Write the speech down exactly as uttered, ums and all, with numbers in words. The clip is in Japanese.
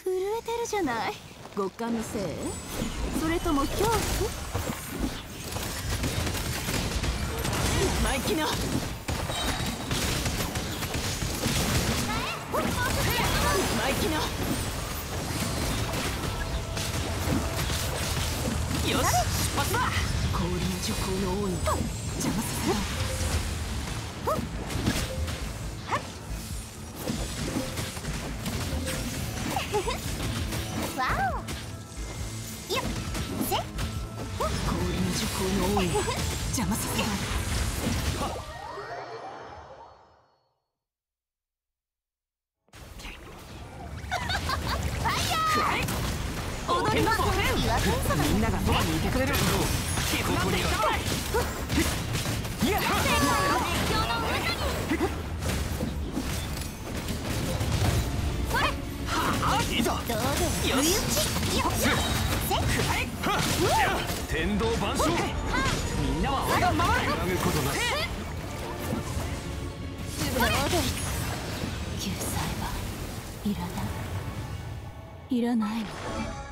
震えてるじゃない。極寒のせい？それとも恐怖？生意気な。生意気な。よし、出発だ。氷の徐行の王に邪魔させない。 わお。よっせ。 氷の徐行の王に邪魔させない。踊ります。みんながそばにいてくれる。ここには。いや。いざ。よし。天道万象。みんなは我がままで。殴ることなし。救済はいらない。いらないの。